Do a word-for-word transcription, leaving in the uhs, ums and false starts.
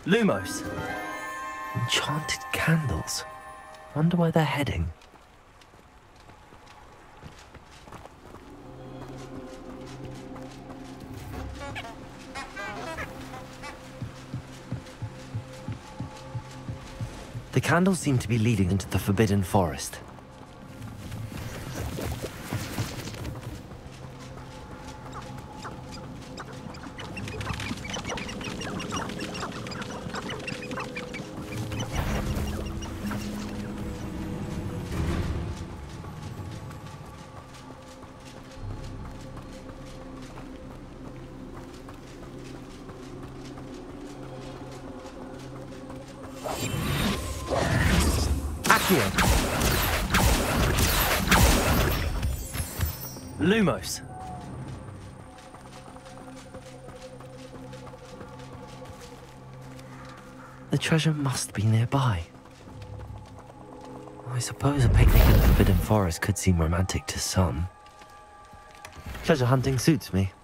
Lumos. Enchanted candles. Wonder where they're heading. The candles seem to be leading into the Forbidden Forest. Lumos. The treasure must be nearby. I suppose a picnic in the Forbidden Forest could seem romantic to some. Treasure hunting suits me.